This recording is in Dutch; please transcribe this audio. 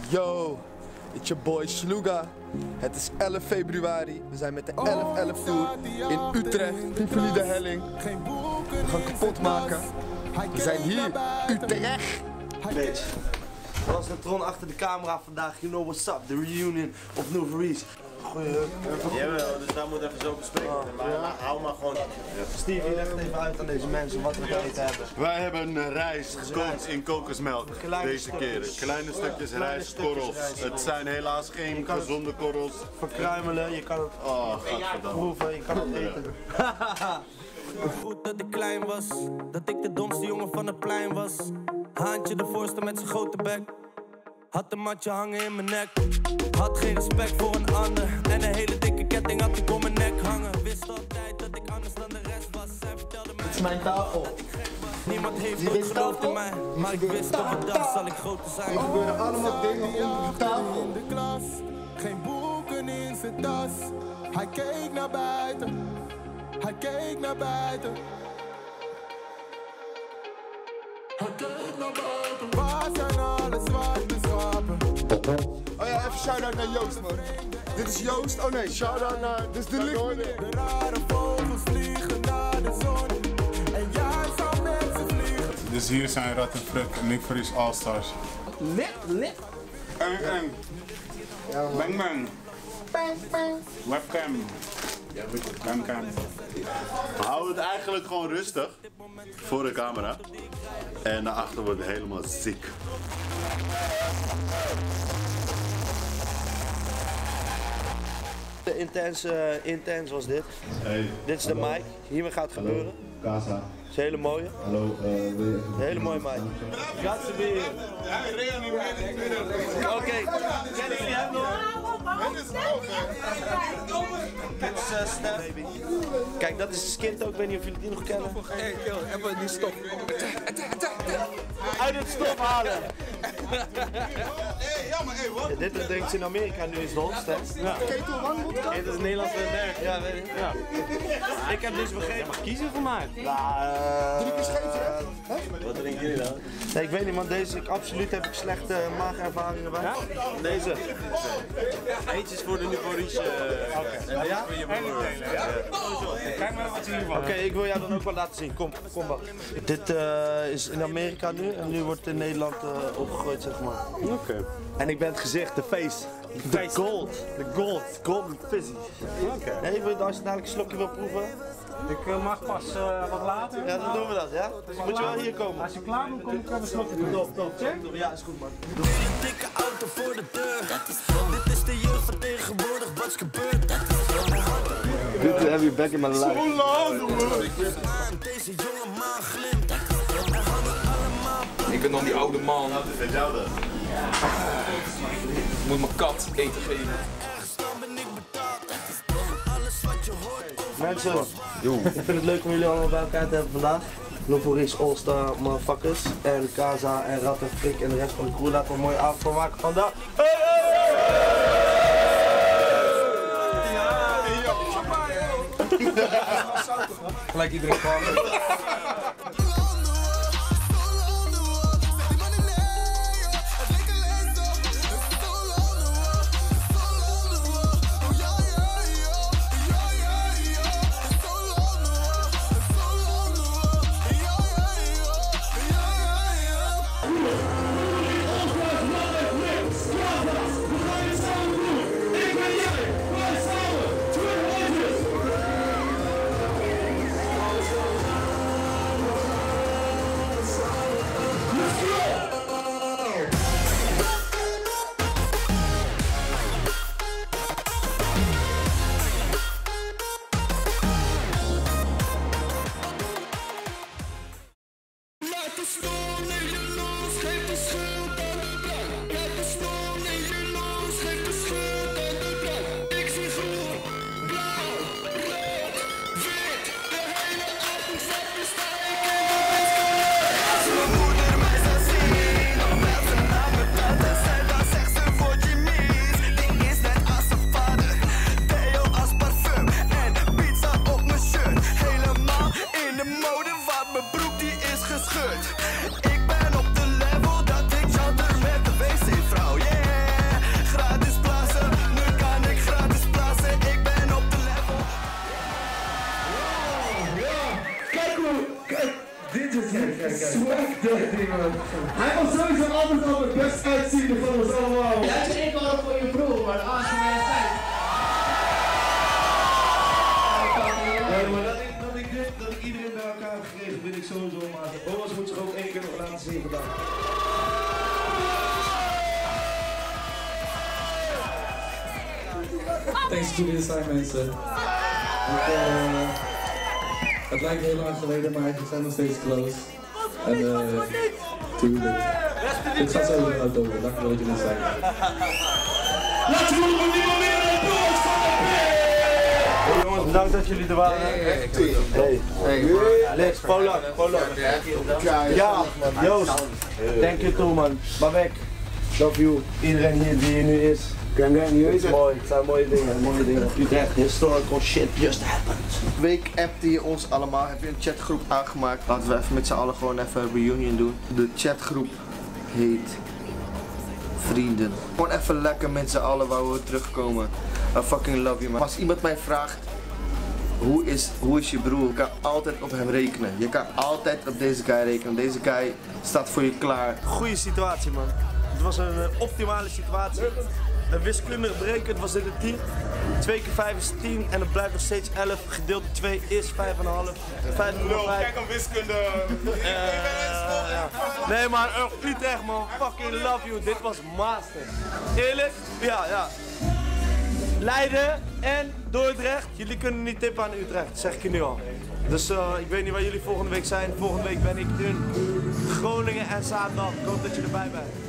Yo, it's your boy Sluga. Het is 11 februari. We zijn met de 11-11 tour in Utrecht, Tivoli de Helling. We gaan kapot maken. We zijn hier, Utrecht. Bitch. Dat was de Tron achter de camera vandaag. You know what's up, the reunion of Novaries. Goeie. Jawel, dus daar moet even zo bespreken. Maar hou maar gewoon. Stevie, leg het even uit aan deze mensen wat we te eten hebben. Wij hebben rijst gekookt in kokosmelk deze keer. Kleine stukjes rijst, korrels. Het zijn helaas geen gezonde korrels. Verkruimelen, je kan het proeven, je kan het eten. Goed dat ik klein was, dat ik de domste jongen van het plein was. Haantje de voorste met zijn grote bek. Had een matje hangen in mijn nek. Had geen respect voor een ander. En een hele dikke ketting had ik om mijn nek hangen. Wist altijd dat ik anders dan de rest was. Zij vertelde mij. Dit is mijn tafel. Niemand heeft ooit geloofd in mij. Maar ik wist op een dag zal ik groter zijn. Er gebeuren allemaal dingen onder de tafel. In de klas, geen boeken in zijn tas. Hij keek naar buiten. Hij keek naar buiten. Hij keek naar buiten. Waar zijn alle zwarte schapen? Oh ja, even shout-out naar Joost, man. Dit is Joost. Oh nee, shout-out naar... Dit is de licht. De rare vogels vliegen naar de zon. En jij zou met ze vliegen. Dus hier zijn Rat en Fruk en Nick Vries All-Stars. Lip. En. Bang bang. Webcam. Webcam. Hou het eigenlijk gewoon rustig voor de camera. En daarachter wordt het helemaal ziek. Intens was dit. Hey. Dit is de mic. Hiermee gaat het gebeuren. Casa. Het is een hele mooie. Hallo, Een hele mooie mic. Gaat ze weer. Oké. Kennen jullie hem nog? Dit is Stef. Kijk, dat is de skint ook. Ik weet niet of jullie die nog kennen. Hey, kill, even die stop. Uit het stof halen. Ja, dit drinkt ze in Amerika nu is de hotste. Ja. Ketel lang moet Dit is een Nederlandse merk. Ja, weet ik. Ja. Ik heb dus begrepen. Mag kiezen voor mij? 3 keer scheetje, hè? Wat drinken jullie dan? Nee, ik weet niet, want deze absoluut heb ik slechte maagervaringen bij. Ja? Deze. Eentje is voor de Novaries. Ja? Kijk maar wat je hier wordt. Oké, ik wil jou dan ook wel laten zien. Kom maar. Dit is in Amerika nu en nu wordt het in Nederland opgegooid, zeg maar. Oké. En ik ben het gezicht, de face. De gold. De gold. Golden fizzy. Oké. Nee, als je dadelijk een slokje wil proeven. Ik mag pas wat later. Ja, dan doen we dat, ja? Moet je wel hier komen. Als je klaar bent, kom ik even een slokje doen. Top. Ja, is goed, man. Een dikke auto voor de deur. Dit is de jeugd van tegenwoordig, wat's gebeurd? Good to have you back in my life. Deze jonge man glimt. Ik ben dan die oude man. Wat is jou dan? Ik moet mijn kat eten geven. Ergens dan ben ik betaald. Alles wat je hoort over Mensen, ik vind het leuk om jullie allemaal bij elkaar te hebben vandaag. Novaries All-Star motherfuckers en Casa en Rat en Frik en de rest van de crew. Laten we een mooie avond van maken vandaag. Gelijk iedereen kwam. Hij was sowieso altijd al het best uitziende van ons allemaal. Jij hebt één keer voor je broer, maar de aangemeende tijd. Maar dat ik iedereen bij elkaar heb gekregen, vind ik sowieso maar. Boas moet zich ook één keer nog laten zien vandaag. Thanks voor jullie zijn mensen. Het lijkt heel lang geleden, maar we zijn nog steeds close. En tuurlijk. Het gaat sowieso uit over, dank je wel dat jullie zijn. Laten we nog niemand meer naar de boos van de Hey jongens, bedankt dat jullie er waren. Hey. Lex, Polak. Ja, Joost. Thank you too man. Babek. Love you. Iedereen hier die hier nu is. Gang, je weet het. Mooi, het zijn mooie dingen. Utrecht, historical shit just happened. Week appte je ons allemaal, heb je een chatgroep aangemaakt. Laten we even met z'n allen gewoon even een reunion doen. De chatgroep heet Vrienden. Gewoon even lekker met z'n allen waar we terugkomen. I fucking love you man. Als iemand mij vraagt, hoe is je broer? Je kan altijd op hem rekenen. Je kan altijd op deze guy rekenen. Deze guy staat voor je klaar. Goeie situatie man. Het was een optimale situatie. Een wiskundig berekend was dit een 10. 2 keer 5 is 10 en het blijft nog steeds 11. Gedeeld door 2 is 5,5. 5,5. Kijk een wiskunde. Ja. Nee maar Utrecht man, fucking love you. Dit was master. Eerlijk? Ja. Leiden en Dordrecht. Jullie kunnen niet tippen aan Utrecht, zeg ik je nu al. Dus ik weet niet waar jullie volgende week zijn. Volgende week ben ik in Groningen en zaterdag. Ik hoop dat je erbij bent.